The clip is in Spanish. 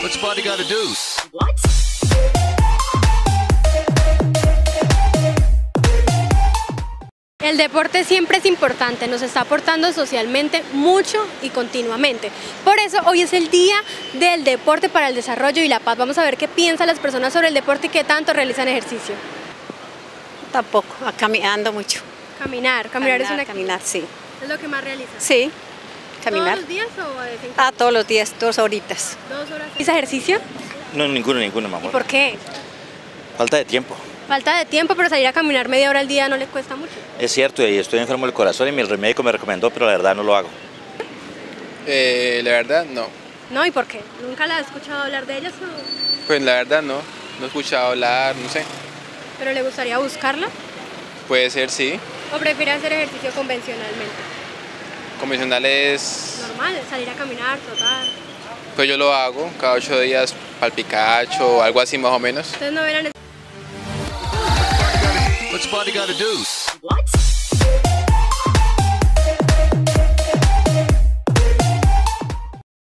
What's the body gotta do? El deporte siempre es importante, nos está aportando socialmente mucho y continuamente. Por eso hoy es el Día del Deporte para el Desarrollo y la Paz. Vamos a ver qué piensan las personas sobre el deporte y qué tanto realizan ejercicio. Tampoco, caminando mucho. Caminar es una actividad. Caminar, sí. ¿Es lo que más realizan? Sí, caminar. ¿Todos los días o de vez en cuando? Ah, todos los días, 2 horitas. 2 horas. ¿Hice ejercicio? No, ninguno, mi ¿Y amor. por qué? Falta de tiempo. Falta de tiempo, pero salir a caminar media hora al día no le cuesta mucho. Es cierto, y estoy enfermo del corazón y mi médico me recomendó, pero la verdad no lo hago. La verdad no. No, ¿y por qué? ¿Nunca la has escuchado hablar de ellas? O... Pues la verdad no. No he escuchado hablar, no sé. ¿Pero le gustaría buscarla? Puede ser, sí. ¿O prefiere hacer ejercicio convencionalmente? Convencional es... Normal, salir a caminar, trotar. Pues yo lo hago cada 8 días para el Picacho o algo así más o menos. Ustedes no verán. What's the body gotta do?